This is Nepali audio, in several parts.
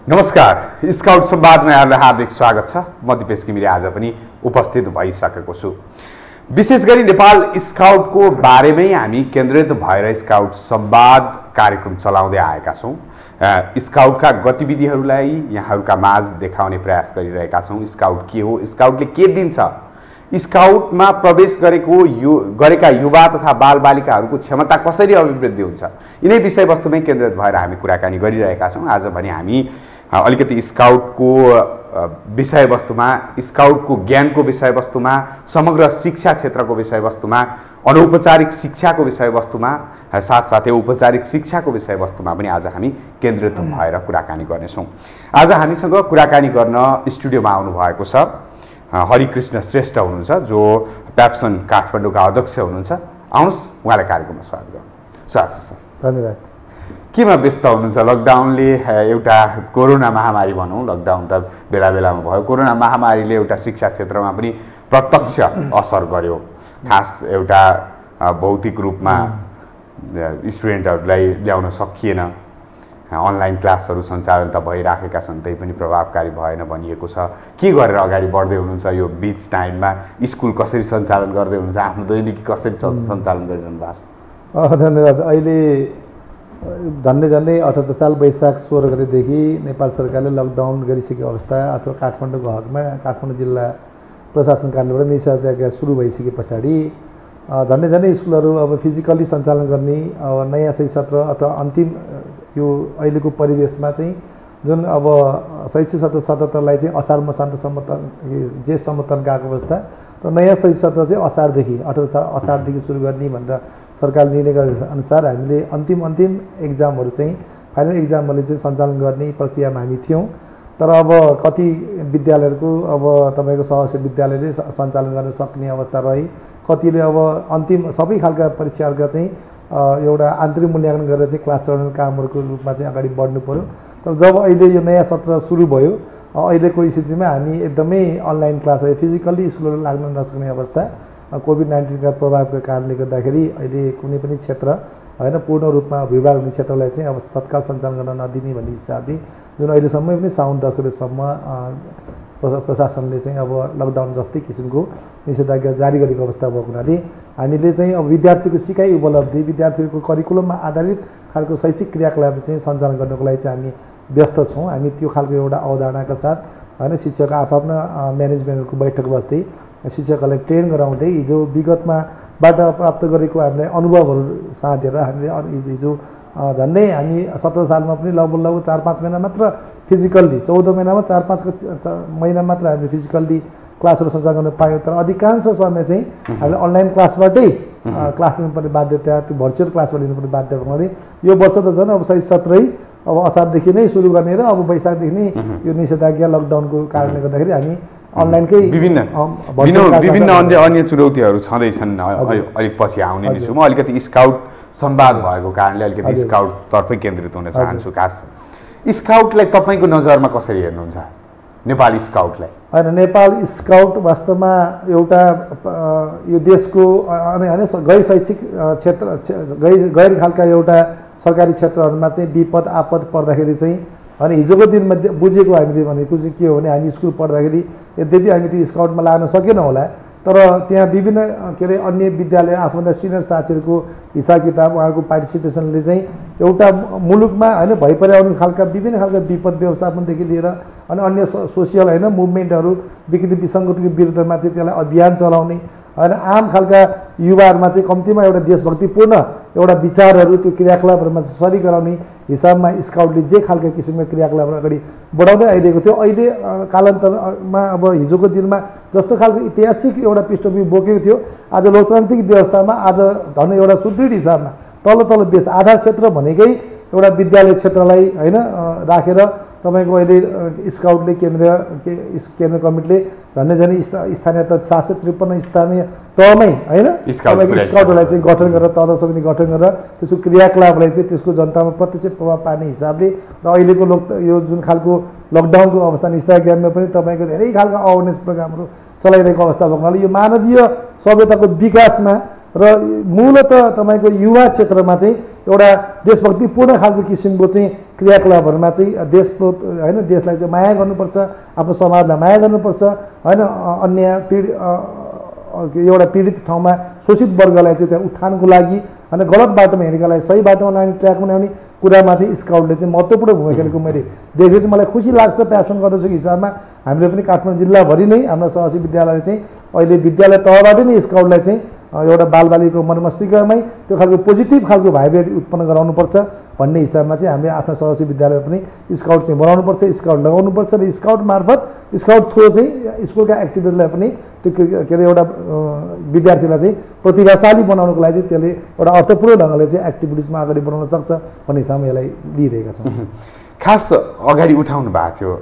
नमस्कार, स्काउट संवादमा यहाँलाई हार्दिक स्वागत छ। म दिपेश घिमिरे आज पनि उपस्थित भइसकेको छु। विशेष गरी नेपाल स्काउटको बारेमै हामी केन्द्रित भएर स्काउट संवाद कार्यक्रम चलाउँदै आएका छौँ। स्काउटका गतिविधिहरूलाई यहाँहरूका माझ देखाउने प्रयास गरिरहेका छौँ। स्काउट के हो, स्काउटले के दिन्छ, स्काउटमा प्रवेश गरेका युवा तथा बालबालिकाहरूको क्षमता कसरी अभिवृद्धि हुन्छ, यिनै विषयवस्तुमै केन्द्रित भएर हामी कुराकानी गरिरहेका छौँ। आज भने हामी अलिकति स्काउटको विषयवस्तुमा, स्काउटको ज्ञानको विषयवस्तुमा, समग्र शिक्षा क्षेत्रको विषयवस्तुमा, अनौपचारिक शिक्षाको विषयवस्तुमा, साथसाथै औपचारिक शिक्षाको विषयवस्तुमा पनि आज हामी केन्द्रित भएर कुराकानी गर्नेछौँ। आज हामीसँग कुराकानी गर्न स्टुडियोमा आउनुभएको छ हरिकृष्ण श्रेष्ठ हुनुहुन्छ, जो प्याप्सन काठमाडौँका अध्यक्ष हुनुहुन्छ। आउनुहोस्, उहाँलाई कार्यक्रममा स्वागत गरौँ। स्वागत छ सर। धन्यवाद। केमा व्यस्त हुनुहुन्छ? लकडाउनले एउटा कोरोना महामारी भनौँ, लकडाउन त बेला बेलामा भयो। कोरोना महामारीले एउटा शिक्षा क्षेत्रमा पनि प्रत्यक्ष असर गर्यो। खास एउटा भौतिक रूपमा स्टुडेन्टहरूलाई ल्याउन सकिएन। अनलाइन क्लासहरू सञ्चालन त भइराखेका छन्, त्यही पनि प्रभावकारी भएन भनिएको छ। के गरेर अगाडि बढ्दै हुनुहुन्छ? यो बिच टाइममा स्कुल कसरी सञ्चालन गर्दै हुनुहुन्छ? आफ्नो दैनिकी कसरी सञ्चालन गरिरहनु भएको छ? धन्यवाद। अहिले झन्डै 78 साल वैशाख 16 गतेदेखि नेपाल सरकारले लकडाउन गरिसकेको अवस्था अथवा काठमाडौँको हकमा काठमाडौँ जिल्ला प्रशासन कार्यालयबाट निषेधाज्ञा सुरु भइसके पछाडि झन्डै स्कुलहरू अब फिजिकल्ली सञ्चालन गर्ने नयाँ शैक्षिक सत्र अथवा अन्तिम यो अहिलेको परिवेशमा चाहिँ जुन अब शैक्षिक सत्र 77लाई चाहिँ असार मसान्तसम्म जेठसम्म तन्काएको अवस्था र नयाँ शैक्षिक सत्र चाहिँ असारदेखि 18 असारदेखि सुरु गर्ने भनेर सरकारले निर्णय गरे अनुसार हामीले अन्तिम एक्जामहरू चाहिँ फाइनल एक्जामहरूले चाहिँ सञ्चालन गर्ने प्रक्रियामा हामी थियौँ। तर अब कति विद्यालयहरूको अब तपाईँको सहर विद्यालयले सञ्चालन गर्न सक्ने अवस्था रहे, कतिले अब अन्तिम सबै खालका परीक्षाहरूका चाहिँ एउटा आन्तरिक मूल्याङ्कन गरेर चाहिँ क्लास चलाउने कामहरूको रूपमा चाहिँ अगाडि बढ्नु पऱ्यो। तर जब अहिले यो नयाँ सत्र सुरु भयो, अहिलेको स्थितिमा हामी एकदमै अनलाइन क्लासहरू फिजिकल्ली स्कुलहरू लाग्न नसक्ने अवस्था कोभिड-19 का प्रभावको कारणले गर्दाखेरि अहिले कुनै पनि क्षेत्र होइन पूर्ण रूपमा भिडभाड हुने क्षेत्रलाई चाहिँ अब तत्काल सञ्चालन गर्न नदिने भन्ने हिसाबले जुन अहिलेसम्म पनि साउन 10 गतेसम्म प्रशासनले चाहिँ अब लकडाउन जस्तै किसिमको निषेधाज्ञा जारी गरेको अवस्था भएको हुनाले हामीले चाहिँ अब विद्यार्थीको सिकाइ उपलब्धि, विद्यार्थीको करिकुलममा आधारित खालको शैक्षिक क्रियाकलाप चाहिँ सञ्चालन गर्नको लागि चाहिँ हामी व्यस्त छौँ। हामी त्यो खालको एउटा अवधारणाका साथ होइन शिक्षक आफ्ना म्यानेजमेन्टहरूको बैठक बस्दै शिक्षकहरूलाई ट्रेन गराउँदै हिजो विगतमाबाट प्राप्त गरेको हामीले अनुभवहरू साँधेर हामीले हिजो झन्डै हामी 17 सालमा पनि लगभग 4-5 महिना मात्र फिजिकल्ली, 14 महिनामा 4-5 महिना मात्र हामीले फिजिकल्ली क्लासहरू सञ्चालन गर्न पायौँ। तर अधिकांश समय चाहिँ हामीले अनलाइन क्लासबाटै क्लास लिनुपर्ने बाध्यता, त्यो भर्चुअल क्लासबाट लिनुपर्ने बाध्यता हुनाले यो वर्ष त झन् अब शैक्षिक सत्रै अब असारदेखि नै सुरु गर्ने र अब वैशाखदेखि नै यो निषेधाज्ञा लकडाउनको कारणले गर्दाखेरि हामी अनलाइनकै विभिन्न अन्य चुनौतीहरू छँदैछन्। अलिक पछि आउने नै छु। म अलिकति स्काउट संवाद भएको कारणले अलिकति स्काउटतर्फै केन्द्रित हुन चाहन्छु। खास स्काउटलाई तपाईँको नजरमा कसरी हेर्नुहुन्छ? नेपाली स्काउटलाई होइन, नेपाल स्काउट वास्तवमा एउटा यो देशको गैर शैक्षिक क्षेत्र गैर खालका एउटा सरकारी क्षेत्रहरूमा चाहिँ विपद आपद पर्दाखेरि चाहिँ अनि हिजोको दिनमा बुझेको हामीले भनेको चाहिँ के हो भने हामी स्कुल पढ्दाखेरि यद्यपि हामी त्यो स्काउटमा लाग्न सकेनौँ होला, तर त्यहाँ विभिन्न अन्य विद्यालय आफूभन्दा सिनियर साथीहरूको हिसाब किताब उहाँहरूको पार्टिसिपेसनले चाहिँ एउटा मुलुकमा होइन भइपरेको खालका विभिन्न खालका विपद व्यवस्थापनदेखि लिएर अनि अन्य सोसियल होइन मुभमेन्टहरू विकृति विसङ्गतिको विरुद्धमा चाहिँ त्यसलाई अभियान चलाउने होइन आम खालका युवाहरूमा चाहिँ कम्तीमा एउटा देशभक्तिपूर्ण एउटा विचारहरू त्यो क्रियाकलापहरूमा सरी गराउने हिसाबमा स्काउटले जे खालका किसिमका क्रियाकलापहरू अगाडि बढाउँदै आइरहेको थियो। अहिले कालान्तरमा अब हिजोको दिनमा जस्तो खालको ऐतिहासिक एउटा पृष्ठभूमि बोकेको थियो, आज लोकतान्त्रिक व्यवस्थामा आज झन् एउटा सुदृढ हिसाबमा तल्लो बेस आधार क्षेत्र भनेकै एउटा विद्यालय क्षेत्रलाई होइन राखेर तपाईँको अहिले स्काउटले केन्द्र कमिटीले झन्डै स्थानीय तह 753 स्थानीय तहमै होइन स्काउटहरूलाई चाहिँ गठन गरेर तह समिति गठन गरेर त्यसको क्रियाकलापलाई चाहिँ त्यसको जनतामा प्रत्यक्ष प्रभाव पार्ने हिसाबले र अहिलेको यो जुन खालको लकडाउनको अवस्था निषेधाज्ञामा पनि तपाईँको धेरै खालको अवेरनेस प्रोग्रामहरू चलाइरहेको अवस्था भएको हुनाले यो मानवीय सभ्यताको विकासमा र मूलतः तपाईँको युवा क्षेत्रमा चाहिँ एउटा देशभक्तिपूर्ण खालको किसिमको चाहिँ क्रियाकलापहरूमा चाहिँ देशप्रोत होइन देशलाई चाहिँ माया गर्नुपर्छ, आफ्नो समाजलाई माया गर्नुपर्छ होइन, अन्य एउटा पीडित ठाउँमा शोषित वर्गलाई चाहिँ त्यहाँ उत्थानको लागि होइन गलत बाटोमा हिँडेकालाई सही बाटोमा लाने ट्र्याकमा ल्याउने कुरामा चाहिँ स्काउटले चाहिँ महत्त्वपूर्ण भूमिका खेलेको मैले देखेको चाहिँ मलाई खुसी लाग्छ। प्यासन गर्दछु हिसाबमा हामीले पनि काठमाडौँ जिल्लाभरि नै हाम्रो सहसी विद्यालयले चाहिँ अहिले विद्यालय तहबाट नै स्काउटलाई चाहिँ एउटा बालबालिकाको मनमस्तिष्कमै त्यो खालको पोजिटिभ खालको भाइब्रेट उत्पन्न गराउनुपर्छ भन्ने हिसाबमा चाहिँ हामीले आफ्नो सहसी विद्यालय पनि स्काउट चाहिँ बनाउनुपर्छ, स्काउट लगाउनुपर्छ र स्काउट मार्फत स्काउट थ्रो चाहिँ स्कुलका एक्टिभिटीलाई पनि त्यो के अरे एउटा विद्यार्थीलाई चाहिँ प्रतिभाशाली बनाउनको लागि चाहिँ त्यसले एउटा अर्थपूर्ण ढङ्गले चाहिँ एक्टिभिटिजमा अगाडि बढाउन सक्छ भन्ने हिसाबमा यसलाई लिइरहेका छौँ। खास अगाडि उठाउनु भएको थियो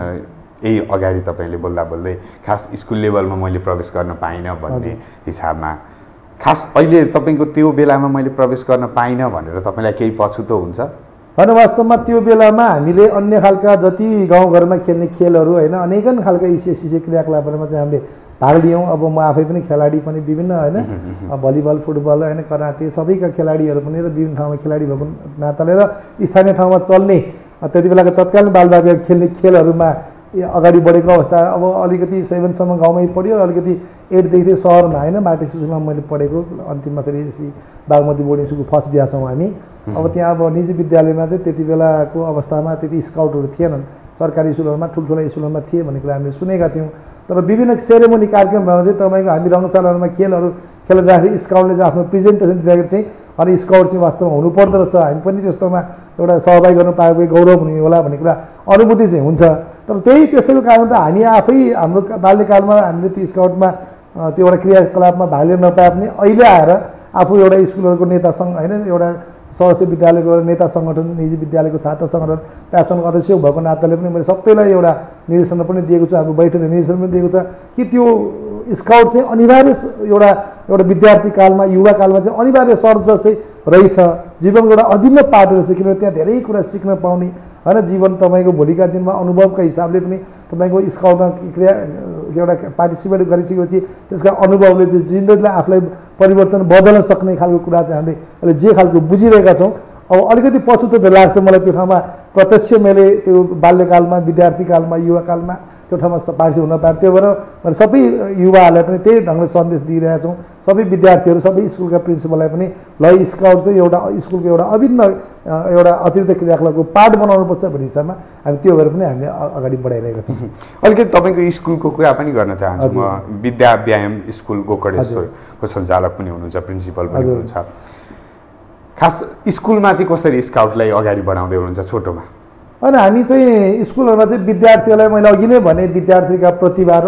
यही अगाडि तपाईँले बोल्दा बोल्दै खास स्कुल लेभलमा मैले प्रवेश गर्न पाइनँ भन्ने हिसाबमा, खास अहिले तपाईँको त्यो बेलामा मैले प्रवेश गर्न पाइनँ भनेर तपाईँलाई केही पछुतो हुन्छ? होइन, वास्तवमा त्यो बेलामा हामीले अन्य खालका जति गाउँघरमा खेल्ने खेलहरू होइन अनेकन खालका इसे क्रियाकलापहरूमा चाहिँ हामीले भाग लियौँ। अब म आफै पनि खेलाडी पनि विभिन्न होइन भलिबल फुटबल होइन कराते सबैका खेलाडीहरू पनि र विभिन्न ठाउँमा खेलाडी भएको नाताले र स्थानीय ठाउँमा चल्ने त्यति बेलाको तत्कालीन बालबालिका खेल्ने खेलहरूमा अगाडि बढेको अवस्था। अब अलिकति 7सम्म गाउँमै पढ्यो, अलिकति 8देखि सहरमा होइन माटी सुसुमा मैले पढेको, अन्तिममा फेरि बागमती बोर्डिङ स्कुलको फर्स्ट बिहा छौँ हामी। अब त्यहाँ अब निजी विद्यालयमा चाहिँ त्यति बेलाको अवस्थामा त्यति स्काउटहरू थिएनन्, सरकारी स्कुलहरूमा ठुल्ठुला स्कुलहरूमा थिए भन्ने कुरा हामीले सुनेका थियौँ। तर विभिन्न सेरेमोनी कार्यक्रमहरूमा चाहिँ तपाईँको हामी रङशालाहरूमा खेलहरू खेल्दाखेरि स्काउटले चाहिँ आफ्नो प्रेजेन्टेसन दिँदाखेरि चाहिँ अनि स्काउट चाहिँ वास्तवमा हुनुपर्दो रहेछ, हामी पनि त्यस्तोमा एउटा सहभागी गर्नु पाएको गौरव हुने होला भन्ने कुरा अनुभूति चाहिँ हुन्छ। तर त्यसैको कारण त हामी आफै हाम्रो बाल्यकालमा हामीले त्यो स्काउटमा त्यो एउटा क्रियाकलापमा भाग लिन नपाए पनि अहिले आएर आफू एउटा स्कुलहरूको नेता सङ्घ होइन एउटा सहसी विद्यालयको नेता सङ्गठन निजी विद्यालयको छात्र सङ्गठन प्यासन अध्यक्ष भएको नाताले पनि मैले सबैलाई एउटा निर्देशन पनि दिएको छु, हाम्रो बैठकले निर्देशन पनि दिएको छ कि त्यो स्काउट चाहिँ अनिवार्य एउटा विद्यार्थी कालमा युवा कालमा चाहिँ अनिवार्य शर्त जस्तै रहेछ, जीवनको एउटा अभिन्न पाटो रहेछ। किनभने त्यहाँ धेरै कुरा सिक्न पाउने होइन, जीवन तपाईँको भोलिका दिनमा अनुभवका हिसाबले पनि तपाईँको स्काउटमा क्रिया एउटा पार्टिसिपेट गरिसकेपछि त्यसका अनुभवले चाहिँ जिन्दगीलाई आफूलाई परिवर्तन बदल्न सक्ने खालको कुरा चाहिँ हामीले अहिले जे खालको बुझिरहेका छौँ। अब अलिकति पछुतो त लाग्छ मलाई त्यो ठाउँमा प्रत्यक्ष मैले त्यो बाल्यकालमा विद्यार्थीकालमा युवाकालमा त्यो ठाउँमा पार्टिसिपेट हुन पाएँ। त्यो भएर मैले सबै युवाहरूलाई पनि त्यही ढङ्गले सन्देश दिइरहेका छौँ, सबै विद्यार्थीहरू सबै स्कुलका प्रिन्सिपललाई पनि ल स्काउट चाहिँ एउटा स्कुलको एउटा अभिन्न एउटा अतिरिक्त क्रियाकलापको पार्ट बनाउनुपर्छ भन्ने हिसाबमा हामी त्यो भएर पनि हामीले अगाडि बढाइरहेका छौँ। अलिकति तपाईँको स्कुलको कुरा पनि गर्न चाहन्छु म। विद्या व्यायाम स्कुल गोकर्णेश्वरको सञ्चालक पनि हुनुहुन्छ, प्रिन्सिपल पनि हुनुहुन्छ। खास स्कुलमा चाहिँ कसरी स्काउटलाई अगाडि बढाउँदै हुनुहुन्छ छोटोमा? होइन, हामी चाहिँ स्कुलहरूमा चाहिँ विद्यार्थीहरूलाई मैले अघि नै भने विद्यार्थीका प्रतिभाहरू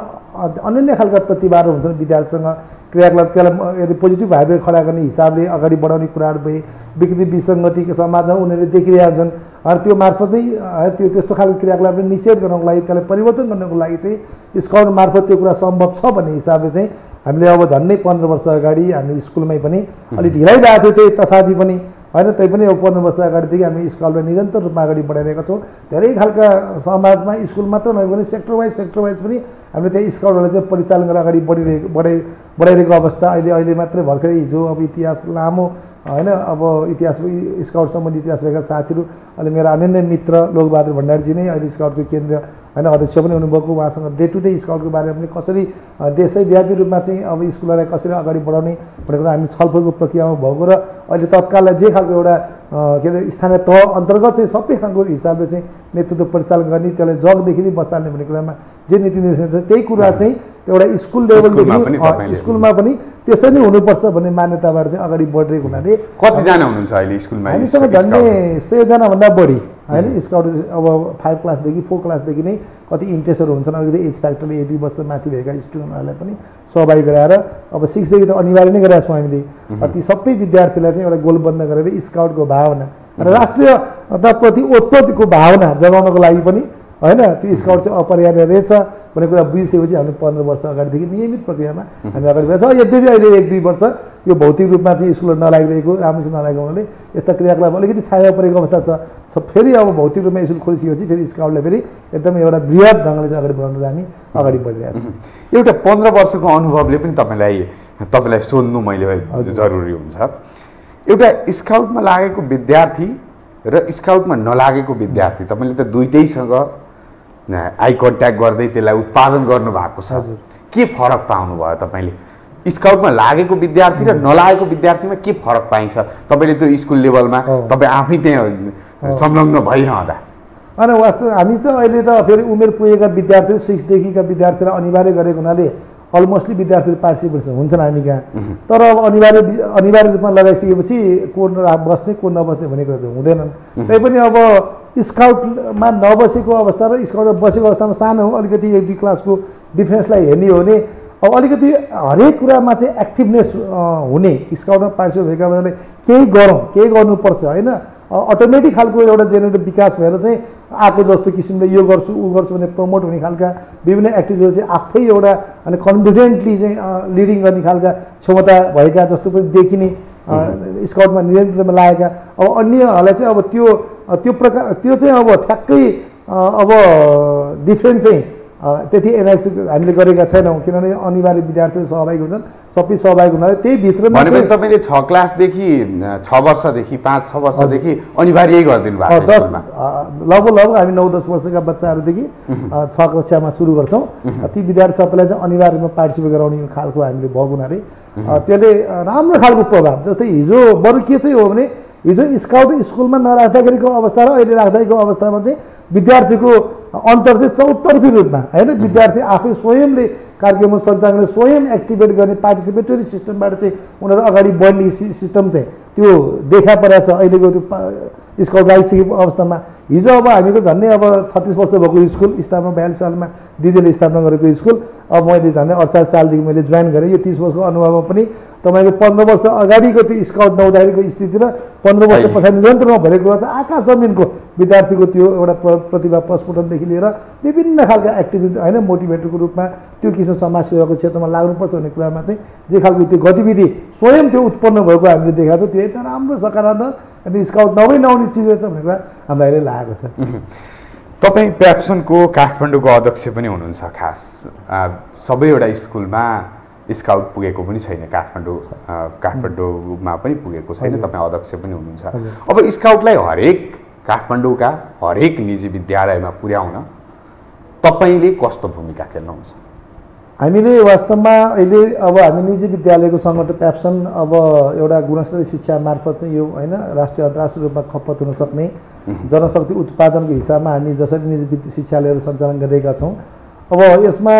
अनन्य खालका प्रतिभाहरू हुन्छन् विद्यार्थीसँग क्रियाकलाप त्यसलाई यदि पोजिटिभ भाइब्रेट खडा गर्ने हिसाबले अगाडि बढाउने कुराहरू भए विकृति विसङ्गतिको समाजमा उनीहरूले देखिरहेका छन् र त्यो मार्फत नै त्यो त्यस्तो खालको क्रियाकलापले निषेध गर्नको लागि त्यसलाई परिवर्तन गर्नको लागि चाहिँ स्काउट मार्फत त्यो कुरा सम्भव छ भन्ने हिसाबले चाहिँ हामीले अब झन्डै 15 वर्ष अगाडि हामी स्कुलमै पनि अलिक ढिलाइरहेको थियो त्यही तथापि पनि होइन त्यही पनि अब 15 वर्ष अगाडिदेखि हामी स्काउटलाई निरन्तर रूपमा अगाडि बढाइरहेका छौँ। धेरै खालका समाजमा स्कुल मात्र नभए पनि सेक्टर वाइज पनि हामीले त्यही स्काउटहरूलाई चाहिँ परिचालन गरेर अगाडि बढाइरहेको अवस्था अहिले मात्रै भर्खरै हिजो अब इतिहास लामो होइन अब इतिहास स्काउट सम्बन्धी इतिहास भएका साथीहरू अहिले मेरो अनन्य मित्र लोकबहादुर भण्डारीजी नै अहिले स्काउटको केन्द्र होइन अध्यक्ष पनि हुनुभएको, उहाँसँग डे टु डे स्काउटको बारेमा पनि कसरी देशैव्यापी रूपमा चाहिँ अब स्कुललाई कसरी अगाडि बढाउने भन्ने कुरा हामी छलफलको प्रक्रियामा भएको र अहिले तत्काललाई जे खालको एउटा के अरे स्थानीय तह अन्तर्गत चाहिँ सबै खालको हिसाबले चाहिँ नेतृत्व परिचालन गर्ने त्यसलाई जगदेखि नै बसाल्ने भन्ने कुरामा जे नीति निर्देशन छ त्यही कुरा चाहिँ एउटा स्कुल लेभलदेखि स्कुलमा पनि त्यसै नै हुनुपर्छ भन्ने मान्यताबाट चाहिँ अगाडि बढिरहेको हुनाले कतिजना हुनुहुन्छ अहिले स्कुलमा? हामीसँग झन्डै 100 भन्दा बढी होइन स्काउट अब 5 क्लासदेखि 4 क्लासदेखि नै कति इन्ट्रेस्टहरू हुन्छन्। अलिकति एज फ्याक्टरले 18 वर्ष माथि भएका स्टुडेन्टहरूलाई पनि सहभागी गराएर अब 6 देखि त अनिवार्य नै गरेका छौँ हामीले। ती सबै विद्यार्थीलाई चाहिँ एउटा गोलबन्द गरेर स्काउटको भावना र राष्ट्रियताप्रति ओतप्रोतको भावना जगाउनको लागि पनि होइन त्यो स्काउट चाहिँ अपरिहार्य रहेछ भन्ने कुरा बुझिसकेपछि हामीले 15 वर्ष अगाडिदेखि नियमित प्रक्रियामा हामी अगाडि बढेको छ। यद्यपि अहिले 1-2 वर्ष यो भौतिक रूपमा चाहिँ स्कुलहरू नलागिरहेको राम्रोसँग नलागेको हुनाले यस्ता क्रियाकलाप अलिकति छाया परेको अवस्था छ। फेरि अब भौतिक रूपमा स्कुल खोलिसकेपछि फेरि स्काउटलाई फेरि एकदमै एउटा बृहत ढङ्गले चाहिँ अगाडि बढाउन हामी अगाडि बढिरहेको छौँ। एउटा 15 वर्षको अनुभवले पनि तपाईँलाई सोध्नु मैले जरुरी हुन्छ। एउटा स्काउटमा लागेको विद्यार्थी र स्काउटमा नलागेको विद्यार्थी, तपाईँले त दुइटैसँग आई कन्ट्याक्ट गर्दै त्यसलाई उत्पादन गर्नुभएको छ, के फरक पाउनुभयो तपाईँले? स्काउटमा लागेको विद्यार्थी र नलागेको विद्यार्थीमा के फरक पाइन्छ? तपाईँले त्यो स्कुल लेभलमा तपाईँ आफै त्यहाँ संलग्न भइरहँदा। अनि वास्तव हामी त अहिले त फेरि उमेर पुगेका विद्यार्थी 6 देखिका विद्यार्थीलाई अनिवार्य गरेको हुनाले अलमोस्टली विद्यार्थीहरू पार्टिसिपेट हुन्छन् हामी कहाँ। तर अब अनिवार्य रूपमा लगाइसकेपछि को बस्ने को नबस्ने भन्ने कुरा चाहिँ हुँदैनन्। तैपनि अब स्काउटमा नबसेको अवस्था र स्काउटमा बसेको अवस्थामा सानो अलिकति 1-2 क्लासको डिफ्रेन्सलाई हेर्ने हो भने अब अलिकति हरेक कुरामा चाहिँ एक्टिभनेस हुने, स्काउटमा पार्टिसिपेट भएका मान्छेले केही गरौँ, केही गर्नुपर्छ होइन, अटोमेटिक खालको एउटा जेनेरेटिभ विकास भएर चाहिँ आएको जस्तो किसिमले यो गर्छु ऊ गर्छु भने प्रमोट हुने खालका विभिन्न एक्टिभिटीहरू चाहिँ आफै एउटा अनि कन्फिडेन्टली चाहिँ लिडिङ गर्ने खालका क्षमता भएका जस्तो पनि देखिने स्काउटमा निरन्तरमा लागेका। अब अन्यहरूलाई चाहिँ अब त्यो चाहिँ अब ठ्याक्कै अब डिफ्रेन्ट चाहिँ त्यति एनालाइसिस हामीले गरेका छैनौँ, किनभने अनिवार्य विद्यार्थीहरू सहभागी हुन्छन्, सबै सहभागी हुनाले त्यही भित्रमा भनेपछि तपाईँले 6 क्लासदेखि 6 वर्षदेखि 5-6 वर्षदेखि अनिवार्य गरिदिनु भएको छ? लगभग हामी 9-10 वर्षका बच्चाहरूदेखि 6 कक्षामा सुरु गर्छौँ। ती विद्यार्थी सबैलाई चाहिँ अनिवार्य रूपमा पार्टिसिपेट गराउने खालको हामीले भएको हुनाले त्यसले राम्रो खालको प्रभाव, जस्तै हिजो बरु के चाहिँ हो भने हिजो स्काउट स्कुलमा नराख्दाखेरिको अवस्था र अहिले राख्दाखेरिको अवस्थामा चाहिँ विद्यार्थीको अन्तर चाहिँ चौतर्फी रूपमा होइन, विद्यार्थी आफै स्वयंले कार्यक्रम सञ्चालन स्वयं एक्टिभेट गर्ने पार्टिसिपेटरी सिस्टमबाट चाहिँ उनीहरू अगाडि बढ्ने सिस्टम चाहिँ त्यो देखा परेको छ अहिलेको त्यो स्काउट लागिसकेको अवस्थामा। हिजो अब हामीको झन्डै अब 36 वर्ष भएको स्कुल स्थापना 42 सालमा दिदीले स्थापना गरेको स्कुल, अब मैले झन्डै 48 सालदेखि मैले जोइन गरेँ। यो 30 वर्षको अनुभवमा पनि तपाईँको 15 वर्ष अगाडिको त्यो स्काउट नहुँदाखेरिको स्थिति र 15 वर्ष पछाडि निरन्तरमा भएको कुरा चाहिँ आकाश जमिनको विद्यार्थीको त्यो एउटा प्रतिभा प्रस्फुटनदेखि लिएर विभिन्न खालका एक्टिभिटी होइन मोटिभेटरको रूपमा त्यो किसिम समाज सेवाको क्षेत्रमा लाग्नुपर्छ भन्ने कुरामा चाहिँ जे खालको त्यो गतिविधि स्वयं त्यो उत्पन्न भएको हामीले देखाएको छौँ, त्यो एकदम राम्रो सकारात्मक अनि स्काउट नहुने चिजहरू छ भन्ने कुरा हामीलाई अहिले लागेको छ। तपाईँ प्याप्सनको काठमाडौँको अध्यक्ष पनि हुनुहुन्छ। खास सबैवटा स्कुलमा स्काउट पुगेको पनि छैन, काठमाडौँमा पनि पुगेको छैन, तपाईँ अध्यक्ष पनि हुनुहुन्छ। अब स्काउटलाई काठमाडौँका हरेक निजी विद्यालयमा पुर्याउन तपाईँले कस्तो भूमिका खेल्नुहुन्छ? हामीले वास्तवमा अहिले अब हामी निजी विद्यालयको सङ्गठन प्याप्सन अब एउटा गुणस्तरीय शिक्षा मार्फत चाहिँ यो होइन राष्ट्रिय अन्तर्राष्ट्रिय रूपमा खपत हुन सक्ने जनशक्ति उत्पादनको हिसाबमा हामी जसरी निजी शिक्षालयहरू सञ्चालन गरिरहेका छौँ। अब यसमा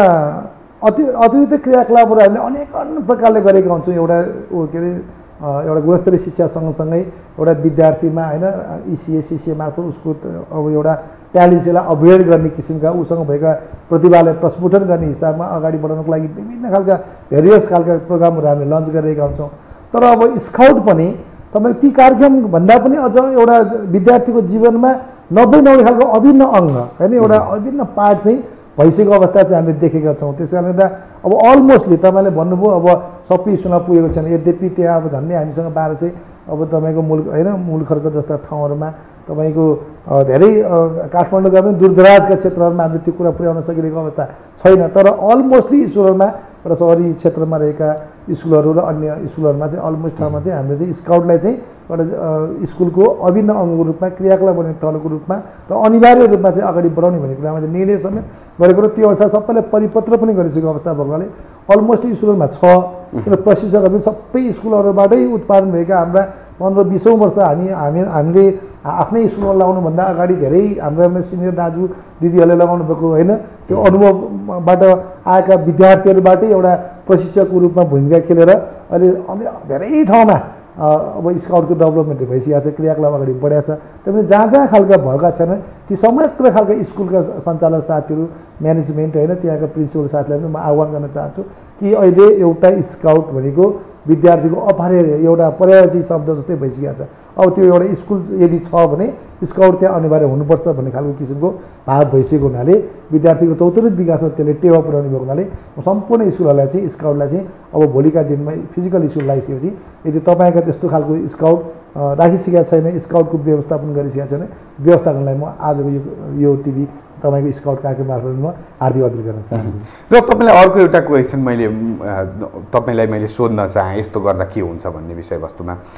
अतिरिक्त क्रियाकलापहरू हामीले अनेक अन्य प्रकारले गरेका हुन्छौँ। एउटा के अरे एउटा गुणस्तरीय शिक्षा सँगसँगै एउटा विद्यार्थीमा होइन इसिए सिसिए मार्फत उसको अब एउटा ट्यालेन्टलाई अपग्रेड गर्ने किसिमका उसँग भएका प्रतिभालाई प्रस्फुटन गर्ने हिसाबमा अगाडि बढाउनको लागि विभिन्न खालका भेरियस खालका प्रोग्रामहरू हामीले लन्च गरिरहेका हुन्छौँ। तर अब स्काउट पनि तपाईँ ती कार्यक्रमभन्दा पनि अझ एउटा विद्यार्थीको जीवनमा 90 खालको अभिन्न अङ्ग होइन एउटा अभिन्न पार्ट चाहिँ भइसकेको अवस्था चाहिँ हामीले देखेका छौँ। त्यस कारणले गर्दा अब अलमोस्टली तपाईँले भन्नुभयो अब सबै स्कुलमा पुगेको छैन, यद्यपि त्यहाँ अब झन्डै हामीसँग 1200 अब तपाईँको मूलखर्क जस्ता ठाउँहरूमा तपाईँको धेरै काठमाडौँका पनि दूरदराजका क्षेत्रहरूमा हामीले त्यो कुरा पुर्याउन सकिरहेको अवस्था छैन। तर अलमोस्टली स्कुलहरूमा एउटा सहरी क्षेत्रमा रहेका स्कुलहरू र अन्य स्कुलहरूमा चाहिँ अलमोस्ट ठाउँमा चाहिँ हामीले चाहिँ स्काउटलाई चाहिँ एउटा स्कुलको अभिन्न अङ्गको रूपमा क्रियाकलाप गर्ने तलको रूपमा र अनिवार्य रूपमा चाहिँ अगाडि बढाउने भन्ने कुरामा चाहिँ निर्णय समेत गरेको र त्यो अनुसार सबैलाई परिपत्र पनि गरिसकेको अवस्था भएकोले अलमोस्ट स्कुलहरूमा छ। किन प्रशिक्षकहरू पनि सबै स्कुलहरूबाटै उत्पादन भएका हाम्रा 15-20 वर्ष हामीले आफ्नै स्कुलमा लगाउनुभन्दा अगाडि धेरै हाम्रा सिनियर दाजु दिदीहरूले लगाउनु भएको होइन त्यो अनुभवबाट आएका विद्यार्थीहरूबाटै एउटा प्रशिक्षकको रूपमा भूमिका खेलेर अहिले धेरै ठाउँमा अब स्काउटको डेभलपमेन्ट भइसकेको छ, क्रियाकलाप अगाडि बढाएको छ। त्यहाँदेखि जहाँ खालका भएका छैन ती समग्र खालका स्कुलका सञ्चालक साथीहरू म्यानेजमेन्ट होइन त्यहाँका प्रिन्सिपल साथीहरूलाई पनि म आह्वान गर्न चाहन्छु कि अहिले एउटा स्काउट भनेको विद्यार्थीको अपरिहार्य एउटा पर्यायवाची शब्द जस्तै भइसकेको छ। अब त्यो एउटा स्कुल यदि छ भने स्काउट त्यहाँ अनिवार्य हुनुपर्छ भन्ने खालको किसिमको भाव भइसकेको हुनाले विद्यार्थीको चौतरित विकासमा त्यसले टेवा पुर्याउने भएको हुनाले सम्पूर्ण स्कुलहरूलाई चाहिँ स्काउटलाई चाहिँ अब भोलिका दिनमा फिजिकल स्कुल लगाइसकेपछि यदि तपाईँका त्यस्तो खालको स्काउट राखिसकेका छैन, स्काउटको व्यवस्थापन गरिसकेका छैन, व्यवस्थापनलाई म आजको यो टिभी तपाईँको स्काउट कार्यक्रम मार्फत म हार्दिक अभिनन्दन गर्न चाहन्छु। र तपाईँलाई अर्को एउटा क्वेसन तपाईँलाई मैले सोध्न चाहेँ यस्तो गर्दा के हुन्छ भन्ने विषयवस्तुमा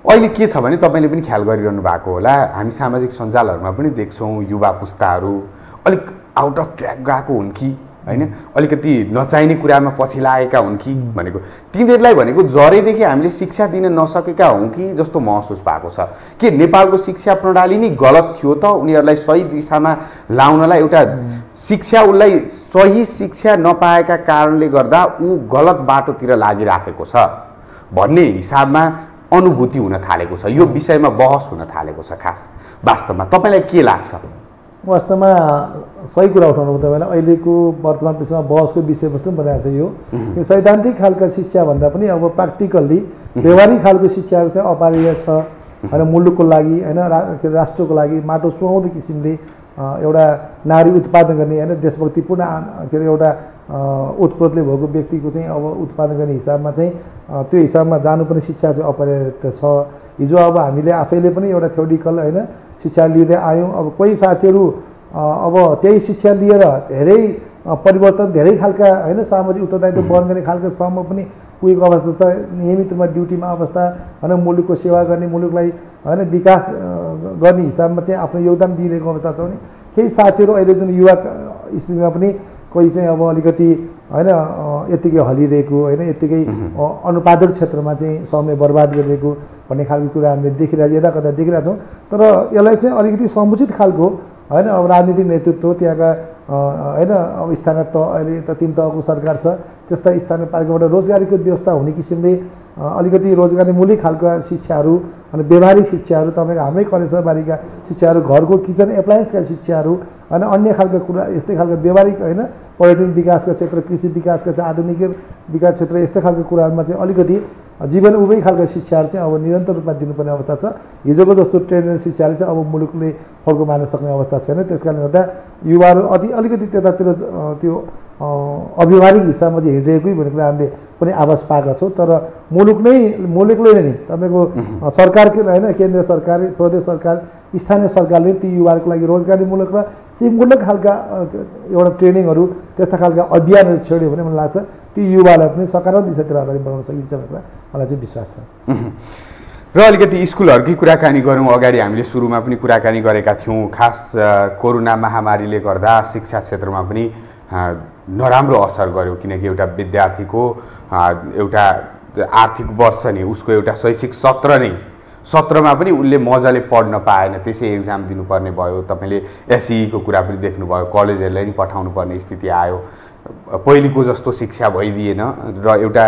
अहिले के छ भने तपाईँले पनि ख्याल गरिरहनु भएको होला, हामी सामाजिक सञ्जालहरूमा पनि देख्छौँ युवा पुस्ताहरू अलिक आउट अफ ट्र्याक गएको हुन् कि हैन, अलिकति नचाहिने कुरामा पछि लागेका हुन् कि भनेको तिनीहरूलाई भनेको जरेदेखि हामीले शिक्षा दिन नसकेका हौँ कि जस्तो महसुस भएको छ। के नेपालको शिक्षा प्रणाली नै गलत थियो त? उनीहरूलाई सही दिशामा लाउनलाई एउटा शिक्षा उसलाई सही शिक्षा नपाएका कारणले गर्दा ऊ गलत बाटोतिर लागिराखेको छ भन्ने हिसाबमा अनुभूति हुन थालेको छ। यो विषयमा बहस हुन थालेको छ। खास वास्तवमा तपाईँलाई के लाग्छ? वास्तवमा सही कुरा उठाउनु तपाईँलाई अहिलेको वर्तमान विषयमा बहसको विषयवस्तु पनि बनाएको छ। यो सैद्धान्तिक खालका शिक्षा भन्दा पनि अब प्र्याक्टिकल्ली व्यवहारिक खालको शिक्षाहरू चाहिँ अपरिहार्य छ होइन, मुलुकको लागि होइन, राष्ट्रको लागि माटो सुहाउँदो किसिमले एउटा नारी उत्पादन गर्ने होइन, देशभक्तिपूर्ण के अरे एउटा ओतप्रोतले भएको व्यक्तिको चाहिँ अब उत्पादन गर्ने हिसाबमा चाहिँ त्यो हिसाबमा जानुपर्ने शिक्षा चाहिँ अपरिहार्य छ। हिजो अब हामीले आफैले पनि एउटा थ्योरिटिकल होइन शिक्षा लिँदै आयौँ। अब कोही साथीहरू अब त्यही शिक्षा लिएर धेरै परिवर्तन, धेरै खालका होइन सामाजिक उत्तरदायित्व वहन गर्ने खालको स्तरमा पनि पुगेको अवस्था छ। नियमित रूपमा ड्युटीमा अवस्था होइन, मुलुकको सेवा गर्ने, मुलुकलाई होइन विकास गर्ने हिसाबमा चाहिँ आफ्नो योगदान दिइरहेको अवस्था छ भने केही साथीहरू अहिले जुन युवा स्थितिमा पनि कोही चाहिँ अब अलिकति होइन यत्तिकै हलिरहेको होइन, यत्तिकै अनुत्पादक क्षेत्रमा चाहिँ समय बर्बाद गरिरहेको भन्ने खालको कुरा हामीले देखिरहेको यता कता देखिरहेको छौँ। तर यसलाई चाहिँ अलिकति समुचित खालको होइन अब राजनीतिक नेतृत्व त्यहाँका होइन अब स्थानीय तह अहिले त 3 तहको सरकार छ, त्यस्ता स्थानीय पालिकाबाट रोजगारीको व्यवस्था हुने किसिमले अलिकति रोजगारीमूलक खालका शिक्षाहरू अनि व्यवहारिक शिक्षाहरू तपाईँको हाम्रै कलेजबारीका शिक्षाहरू, घरको किचन एप्लायन्सका शिक्षाहरू होइन, अन्य खालका कुरा यस्तै खालको व्यवहारिक होइन पर्यटन विकासका क्षेत्र, कृषि विकासका चाहिँ आधुनिक विकास क्षेत्र यस्तै खालको कुराहरूमा चाहिँ अलिकति जीवन उभै खालको शिक्षाहरू चाहिँ अब निरन्तर रूपमा दिनुपर्ने अवस्था छ। हिजोको जस्तो ट्रेनिङ शिक्षाले चाहिँ अब मुलुकले फड्को मार्न सक्ने अवस्था छैन। त्यस कारणले गर्दा युवाहरू अलिकति त्यतातिर त्यो अव्यवहारिक हिसाबमा चाहिँ हिँडिरहेकै भन्ने कुरा हामीले पनि आभास पाएका छौँ। तर मुलुकले नै तपाईँको सरकारको होइन, केन्द्र सरकार, प्रदेश सरकार, स्थानीय सरकारले ती युवाहरूको लागि रोजगारीमूलक र सिपमूलक खालका एउटा ट्रेनिङहरू त्यस्ता खालका अभियानहरू छेड्यो भने मलाई लाग्छ ती युवालाई पनि सकारात्मक दिशातिर अगाडि बढाउन सकिन्छ भनेर मलाई चाहिँ विश्वास छ। र अलिकति स्कुलहरूकै कुराकानी गरौँ। अगाडि हामीले सुरुमा पनि कुराकानी गरेका थियौँ। खास कोरोना महामारीले गर्दा शिक्षा क्षेत्रमा पनि नराम्रो असर गर्यो, किनकि एउटा विद्यार्थीको एउटा आर्थिक वर्ष नि उसको एउटा शैक्षिक सत्रमा पनि उसले मजाले पढ्न पाएन, त्यसै एक्जाम दिनुपर्ने भयो। तपाईँले एसईको कुरा पनि देख्नुभयो, कलेजहरूलाई नि पठाउनु पर्ने स्थिति आयो। पहिलेको जस्तो शिक्षा भइदिएन र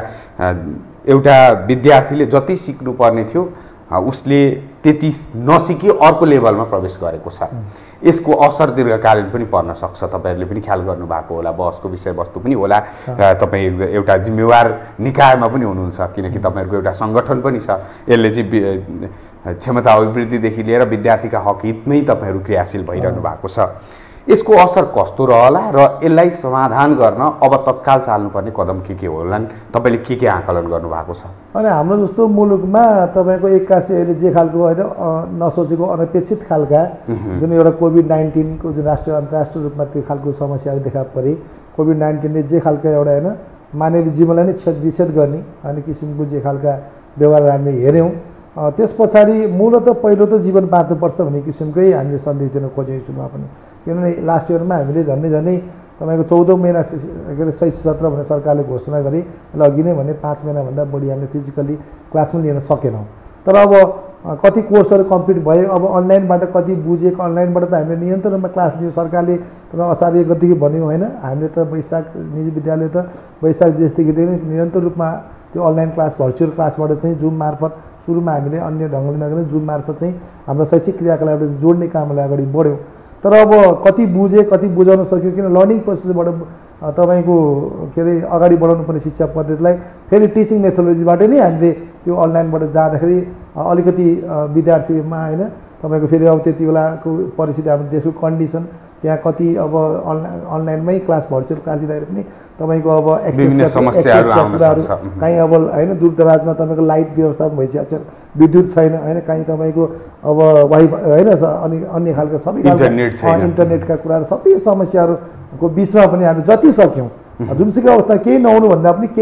एउटा विद्यार्थीले जति सिक्नुपर्ने थियो उसले त्यति नसिकी अर्को लेभलमा प्रवेश गरेको छ। यसको असर दीर्घकालीन पनि पर्न सक्छ। तपाईँहरूले पनि ख्याल गर्नुभएको होला, बहसको विषयवस्तु पनि होला। तपाईँ एउटा जिम्मेवार निकायमा पनि हुनुहुन्छ, किनकि तपाईँहरूको एउटा सङ्गठन पनि छ। यसले चाहिँ क्षमता अभिवृद्धिदेखि लिएर विद्यार्थीका हक हितमै तपाईँहरू क्रियाशील भइरहनु भएको छ। यसको असर कस्तो रहला र यसलाई समाधान गर्न अब तत्काल चाल्नुपर्ने कदम के होलान्? तपाईँले के आकलन गर्नुभएको छ? अनि हाम्रो जस्तो मुलुकमा तपाईँको 81 अहिले जे खालको होइन नसोचेको अनपेक्षित खालका जुन एउटा कोभिड-19 को जुन राष्ट्रिय अन्तर्राष्ट्रिय रूपमा त्यो खालको समस्याहरू देखा परे, कोभिड-19ले जे खालका एउटा होइन मानवीय जीवनलाई नै विच्छेद गर्ने अनि किसिमको जे खालका व्यवहार हामीले हेऱ्यौँ, त्यस पछाडि मूलत पहिलो त जीवन बाँच्नुपर्छ भन्ने किसिमकै हामीले सन्देश दिन खोज्यौँ सुरुमा पनि। किनभने लास्ट इयरमा हामीले झन्डै तपाईँको 14 महिना के अरे शैक्षिक सत्र भनेर सरकारले घोषणा गरे, अघि नै भने 5 महिनाभन्दा बढी हामीले फिजिकल्ली क्लास पनि लिन सकेनौँ। तर अब कति कोर्सहरू कम्प्लिट भयो, अब अनलाइनबाट कति बुझेको, अनलाइनबाट त हामीले निरन्तर रूपमा क्लास लियौँ। सरकारले असार 1 गतिको भन्यो होइन, हामीले त वैशाख निजी विद्यालय त वैशाख जेठदेखि निरन्तर रूपमा त्यो अनलाइन क्लास भर्चुअल क्लासबाट चाहिँ जुम मार्फत सुरुमा हामीले अन्य ढङ्गले नगरेर जुम मार्फत चाहिँ हाम्रो शैक्षिक क्रियाकलापबाट जोड्ने कामलाई अगाडि बढ्यौँ। तर अब कति बुझे, कति बुझाउन सक्यो, किन लर्निङ प्रोसेसबाट तपाईँको के अरे अगाडि बढाउनु पर्ने शिक्षा पद्धतिलाई फेरि टिचिङ मेथोलोजीबाट नै हामीले त्यो अनलाइनबाट जाँदाखेरि अलिकति विद्यार्थीमा होइन तपाईँको फेरि अब त्यति बेलाको परिस्थिति हाम्रो देशको कन्डिसन त्यहाँ कति अब अनलाइनमै क्लास भर्चुअल क्लास दिँदाखेरि पनि तपाईँको अब विभिन्न समस्याहरू आउन सक्छ। कहीँ अब होइन दूरदराजमा तपाईँको लाइट व्यवस्था पनि भइसकेको छ, विद्युत छैन होइन, कहीँ तपाईँको अब वाइफाई होइन अनि अन्य खालको सबै इन्टरनेटका कुराहरू सबै समस्याहरूको बिचमा पनि हामी जति सक्यौँ जुनसुकै अवस्था केही नहुनु भन्दा पनि केही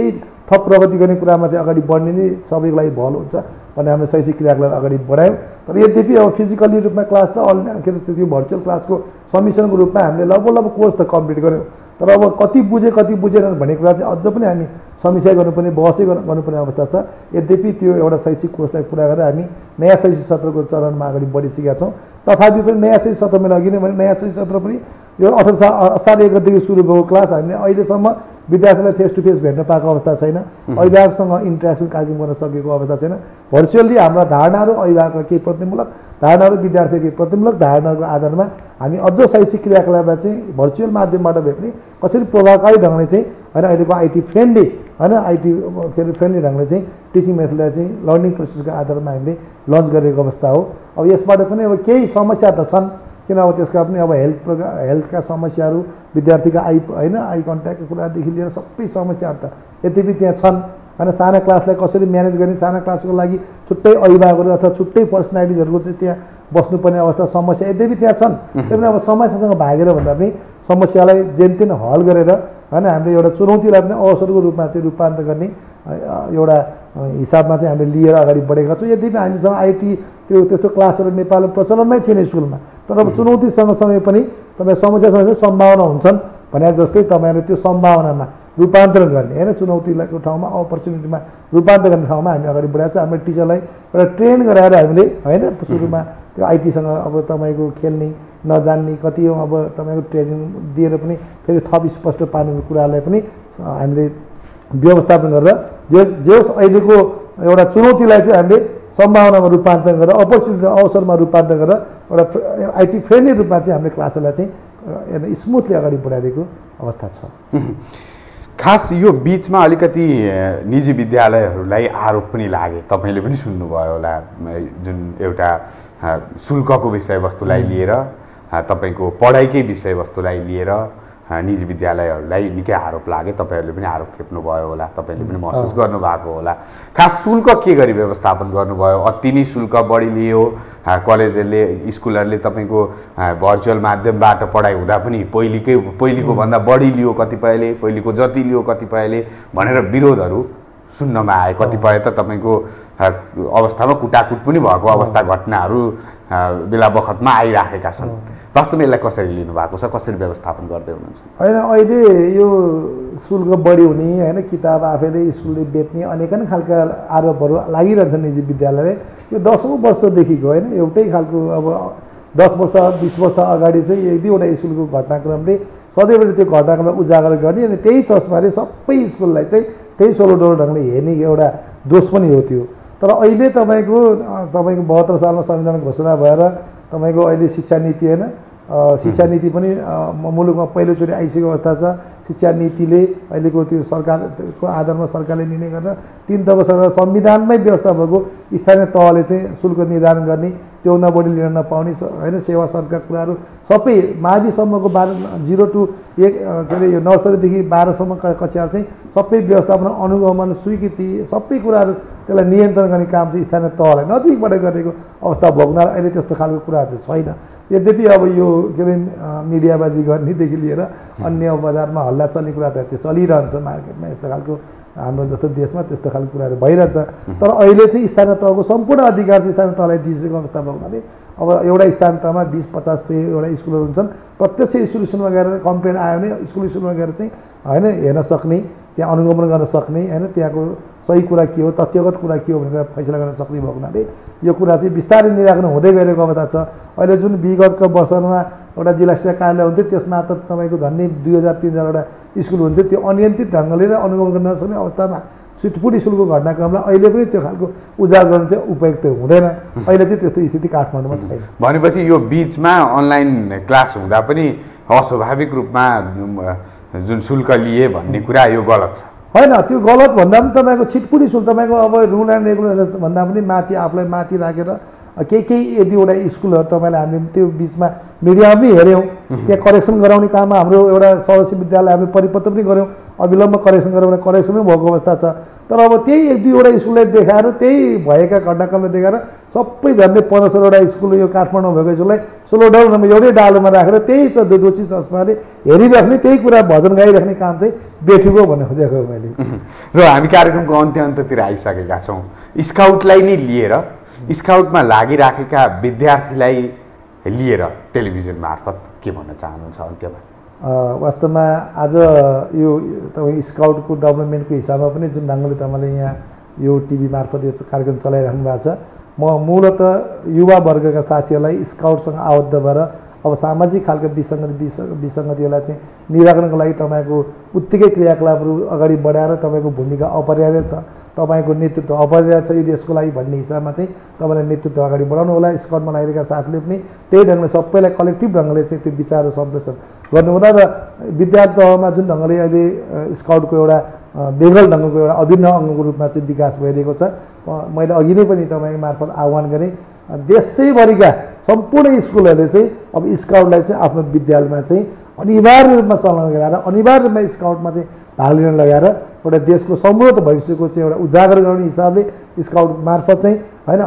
थप प्रगति गर्ने कुरामा चाहिँ अगाडि बढ्ने नै सबैको लागि भलो हुन्छ भन्ने हामीले शैक्षिक क्रियाकलाप अगाडि बढायौँ। तर यद्यपि अब फिजिकली रूपमा क्लास त के अरे त्यो भर्चुअल क्लासको सब्मिसनको रूपमा हामीले लगभग कोर्स त कम्प्लिट गऱ्यौँ। तर अब कति बुझेनन् भन्ने कुरा चाहिँ अझ पनि हामी समीक्षा गर्नुपर्ने बहसै गर्नुपर्ने अवस्था छ। यद्यपि त्यो एउटा शैक्षिक कोर्सलाई पुरा गरेर हामी नयाँ शैक्षिक सत्रको चरणमा अगाडि बढिसकेका छौँ। तथापि पनि नयाँ शैक्षिक सत्रमा लगिने भने नयाँ शैक्षिक सत्र पनि यो असार 1 गतेदेखि सुरु भएको क्लास हामीले अहिलेसम्म विद्यार्थीलाई फेस टु फेस भेट्न पाएको अवस्था छैन। अभिभावकसँग इन्ट्रेक्सन कार्यक्रम गर्न सकेको अवस्था छैन। भर्चुअल्ली हाम्रा धारणाहरू अभिभावकका केही प्रतिमूलक धारणाहरू विद्यार्थीको केही प्रतिमूलक धारणाहरूको आधारमा हामी अझ शैक्षिक क्रियाकलापलाई चाहिँ भर्चुअल माध्यमबाट भए पनि कसरी प्रभावकारी ढङ्गले चाहिँ होइन अहिलेको आइटी फ्रेन्डली होइन आइटी के अरे फ्रेन्डली ढङ्गले चाहिँ टिचिङ मेथडलाई चाहिँ लर्निङ प्रोसेसको आधारमा हामीले लन्च गरेको अवस्था हो। अब यसबाट पनि अब केही समस्या त छन्, किन अब त्यसका पनि अब हेल्थका समस्याहरू विद्यार्थीका आई कन्ट्याक्टको कुरादेखि लिएर सबै समस्याहरू त यद्यपि त्यहाँ छन् होइन। साना क्लासलाई कसरी म्यानेज गर्ने, साना क्लासको लागि छुट्टै अभिभावकहरू अथवा छुट्टै पर्सनालिटिजहरूको चाहिँ त्यहाँ बस्नुपर्ने अवस्था समस्या यद्यपि त्यहाँ छन्। त्यही पनि अब समस्यासँग भागेर भन्दा पनि समस्यालाई जेनतेन हल गरेर होइन हामीले एउटा चुनौतीलाई पनि अवसरको रूपमा चाहिँ रूपान्तर गर्ने एउटा हिसाबमा चाहिँ हामीले लिएर अगाडि बढेका छौँ। यद्यपि हामीसँग आइटी त्यस्तो क्लासहरू नेपालमा प्रचलनमै थिएन स्कुलमा। तर अब चुनौती सँगसँगै पनि तपाईँ समस्यासँग सम्भावना हुन्छन् भने जस्तै तपाईँहरूले त्यो सम्भावनामा रूपान्तरण गर्ने होइन चुनौतीको ठाउँमा अपर्च्युनिटीमा रूपान्तरण गर्ने ठाउँमा हामी अगाडि बढाएको छौँ। हामीले टिचरलाई एउटा ट्रेन गराएर हामीले होइन सुरुमा त्यो आइटीसँग अब तपाईँको खेल्ने नजान्ने कति अब तपाईँको ट्रेनिङ दिएर पनि फेरि थप स्पष्ट पार्ने कुरालाई पनि हामीले व्यवस्थापन गरेर जे अहिलेको एउटा चुनौतीलाई चाहिँ हामीले सम्भावनामा रूपान्तरण गरेर अपर्च्युनिटी अवसरमा रूपान्तरण गरेर एउटा आइटी फ्रेन्डली रूपमा चाहिँ हामीले क्लासहरूलाई चाहिँ स्मुथली अगाडि बढाइदिएको अवस्था छ। खास यो बिचमा अलिकति निजी विद्यालयहरूलाई आरोप पनि लागे, तपाईँले पनि सुन्नुभयो होला, जुन एउटा शुल्कको विषयवस्तुलाई लिएर तपाईँको पढाइकै विषयवस्तुलाई लिएर निजी विद्यालयहरूलाई निकै आरोप लागे। तपाईँहरूले पनि आरोप खेप्नुभयो होला, तपाईँले पनि महसुस गर्नुभएको होला। खास शुल्क के गरी व्यवस्थापन गर्नुभयो? अति नै शुल्क बढी लियो कलेजहरूले, स्कुलहरूले तपाईँको भर्चुअल माध्यमबाट पढाइ हुँदा पनि पहिलेको भन्दा बढी लियो कतिपयले, पहिलेको जति लियो कतिपयले भनेर विरोधहरू सुन्नमा आए। कतिपय त तपाईँको अवस्थामा कुटाकुट पनि भएको अवस्था घटनाहरू बेला बखतमा आइराखेका छन्। वास्तवमा यसलाई कसरी लिनुभएको छ, कसरी व्यवस्थापन गर्दै हुनुहुन्छ? होइन अहिले यो शुल्क बढी हुने होइन किताब आफैले स्कुलले बेच्ने अनेकन खालका आरोपहरू लागिरहन्छन् निजी विद्यालयले। यो 10औं वर्षदेखिको होइन एउटै खालको अब 10 वर्ष 20 वर्ष अगाडि चाहिँ 1-2वटा स्कुलको घटनाक्रमले सधैँभरि त्यो घटनाक्रमलाई उजागर गर्ने अनि त्यही चस्माले सबै स्कुललाई चाहिँ त्यही सोलोडोलो ढङ्गले हेर्ने एउटा दोष पनि हो त्यो। तर अहिले तपाईँको 72 सालमा संविधान घोषणा भएर तपाईँको अहिले शिक्षा नीति होइन शिक्षा नीति पनि मुलुकमा पहिलोचोटि आइसकेको अवस्था छ। शिक्षा नीतिले अहिलेको त्यो सरकारको आधारमा सरकारले निर्णय गरेर 3 तहको सरकार संविधानमै व्यवस्था भएको स्थानीय तहले चाहिँ शुल्क निर्धारण गर्ने, त्यो नबढी लिन नपाउने होइन सेवा सरकार कुराहरू सबै माविसम्मको 0 to 1 के अरे यो नर्सरीदेखि 12सम्म कक्षाहरू चाहिँ सबै व्यवस्थापन अनुगमन स्वीकृति सबै कुराहरू त्यसलाई नियन्त्रण गर्ने काम चाहिँ स्थानीय तहलाई नजिकबाट गरेको अवस्था भोग्न अहिले त्यस्तो खालको कुराहरू छैन। यद्यपि अब यो के अरे मिडियाबाजी गर्नेदेखि लिएर अन्य बजारमा हल्ला चल्ने कुरा त त्यो चलिरहन्छ मार्केटमा, यस्तो खालको हाम्रो जस्तो देशमा त्यस्तो खालको कुराहरू भइरहन्छ। तर अहिले चाहिँ स्थानीय तहको सम्पूर्ण अधिकार चाहिँ स्थानीय तहलाई दिइसकेको अवस्था भएकोले अब एउटा स्थानीय तहमा 20-50-100 वटा स्कुलहरू हुन्छन्। प्रत्यक्ष स्कुलमा गएर कम्प्लेन आयो भने स्कुलमा गएर चाहिँ होइन हेर्न सक्ने, त्यहाँ अनुगमन गर्न सक्ने होइन त्यहाँको सही कुरा के हो, तथ्यगत कुरा के हो भनेर फैसला गर्न सक्ने भएको हुनाले यो कुरा चाहिँ बिस्तारै निराकरण हुँदै गएको अवस्था छ। अहिले जुन विगतको वर्षमा एउटा जिल्ला शिक्षा कार्यालय हुन्थ्यो त्यसमा त तपाईँको झन्डै 2000-3000 वटा स्कुल हुन्थ्यो। त्यो अनियन्त्रित ढङ्गले र अनुगमन गर्न नसक्ने अवस्थामा छुटपुट स्कुलको घटनाक्रमलाई अहिले पनि त्यो खालको उजागर गर्न चाहिँ उपयुक्त हुँदैन। अहिले चाहिँ त्यस्तो स्थिति काठमाडौँमा छैन। भनेपछि यो बिचमा अनलाइन क्लास हुँदा पनि अस्वाभाविक रूपमा जुन शुल्क लिए भन्ने कुरा यो गलत छ होइन? त्यो गलत भन्दा पनि तपाईँको छिटपुटी शुल्क तपाईँको अब रुल एन्ड रेगुलेसन भन्दा पनि माथि आफूलाई माथि राखेर केही 1-2वटा स्कुलहरू तपाईँले हामीले त्यो बिचमा मिडियामा पनि हेऱ्यौँ। त्यहाँ करेक्सन गराउने काममा हाम्रो एउटा सदस्य विद्यालय हामीले परिपत्र पनि गऱ्यौँ, अविलम्ब करेक्सन गराउने करेक्सन पनि भएको अवस्था छ। तर अब त्यही 1-2वटा स्कुललाई देखाएर त्यही भएका घटनाक्रमलाई देखाएर सबै झन्डै 1500वटा स्कुल यो काठमाडौँमा भएको स्कुललाई सोलो डाउनमा एउटै डालोमा राखेर त्यही त दोषी चस्माले हेरिराख्ने त्यही कुरा भजन गाइराख्ने काम चाहिँ बेठीको भन्ने खोजेको मैले। र हामी कार्यक्रमको अन्त्यतिर आइसकेका छौँ। स्काउटलाई नै लिएर स्काउटमा लागिराखेका विद्यार्थीलाई लिएर टेलिभिजन मार्फत के भन्न चाहनुहुन्छ अन्त्यमा? वास्तवमा आज यो तपाईँ स्काउटको डेभलपमेन्टको हिसाबमा पनि जुन ढङ्गले तपाईँले यहाँ यो टिभी मार्फत यो कार्यक्रम चलाइराख्नु भएको छ, म मूलतः युवा वर्गका साथीहरूलाई स्काउटसँग आबद्ध भएर अब सामाजिक खालको विसङ्गतिहरूलाई चाहिँ निराकरणको लागि तपाईँको उत्तिकै क्रियाकलापहरू अगाडि बढाएर तपाईँको भूमिका अपरिहार्य छ, तपाईँको नेतृत्व अपरिहार्य छ यो देशको लागि भन्ने हिसाबमा चाहिँ तपाईँलाई नेतृत्व अगाडि बढाउनु होला। स्काउटमा लागेका साथीले पनि त्यही ढङ्गले सबैलाई कलेक्टिभ ढङ्गले चाहिँ त्यो विचारहरू सम्प्रेषण गर्नु होला र विद्यार्थी तहमा जुन ढङ्गले अहिले स्काउटको एउटा बेगल ढङ्गको एउटा अभिन्न अङ्गको रूपमा चाहिँ विकास भइरहेको छ, मैले अघि नै पनि तपाईँ मार्फत आह्वान गरेँ देशैभरिका सम्पूर्ण स्कुलहरूले चाहिँ अब स्काउटलाई चाहिँ आफ्नो विद्यालयमा चाहिँ अनिवार्य रूपमा संलग्न गराएर अनिवार्य रूपमा स्काउटमा चाहिँ भाग लिन लगाएर एउटा देशको समृद्ध भविष्यको चाहिँ एउटा उजागर गर्ने हिसाबले स्काउट मार्फत चाहिँ होइन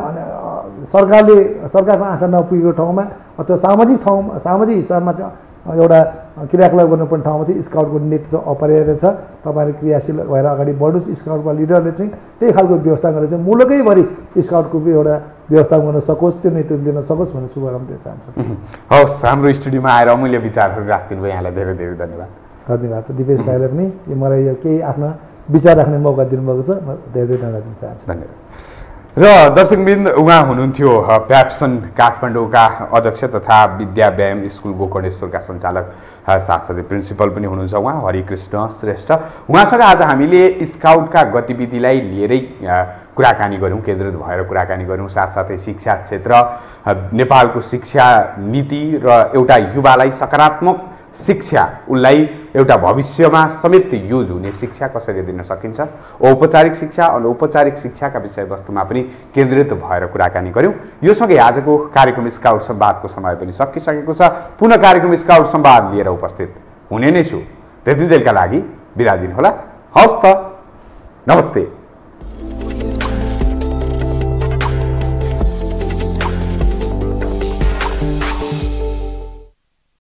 सरकारको आँखा नपुगेको ठाउँमा अथवा सामाजिक हिसाबमा चाहिँ एउटा क्रियाकलाप गर्नुपर्ने ठाउँमा चाहिँ स्काउटको नेतृत्व अपरिहार्य छ। तपाईँहरू क्रियाशील भएर अगाडि बढ्नुहोस्। स्काउटका लिडरले चाहिँ त्यही खालको व्यवस्था गरेर चाहिँ मुलुकैभरि स्काउटको एउटा व्यवस्था गर्न सकोस्, त्यो नेतृत्व दिन सकोस् भन्ने शुभकामना दिन चाहन्छु। हवस्, हाम्रो स्टुडियोमा आएर अमूल्य विचारहरू राखिदिनु भयो, यहाँलाई धेरै धेरै धन्यवाद। धन्यवाद दिपेश भाइलाई पनि मलाई यो केही आफ्ना विचार राख्ने मौका दिनुभएको छ, म धेरै धेरै धन्यवाद दिन चाहन्छु। धन्यवाद। र दर्शकवृन्द, उहाँ हुनुहुन्थ्यो प्याप्सन काठमाडौँका अध्यक्ष तथा विद्या व्यायाम स्कुल गोकर्णेश्वरका सञ्चालक साथसाथै प्रिन्सिपल पनि हुनुहुन्छ उहाँ हरिकृष्ण श्रेष्ठ। उहाँसँग आज हामीले स्काउटका गतिविधिलाई लिएरै कुराकानी गऱ्यौँ, केन्द्रित भएर कुराकानी गऱ्यौँ। साथसाथै शिक्षा क्षेत्र, नेपालको शिक्षा नीति र एउटा युवालाई सकारात्मक शिक्षा, उसलाई एउटा भविष्यमा समेत युज हुने शिक्षा कसरी दिन सकिन्छ, औपचारिक शिक्षा अनौपचारिक शिक्षाका विषयवस्तुमा पनि केन्द्रित भएर कुराकानी गऱ्यौँ। यो सँगै आजको कार्यक्रम स्काउट संवादको समय पनि सकिसकेको छ। पुनः कार्यक्रम स्काउट संवाद लिएर उपस्थित हुने नै छु। त्यति बेलका लागि बिदा दिनुहोला। हवस् त, नमस्ते।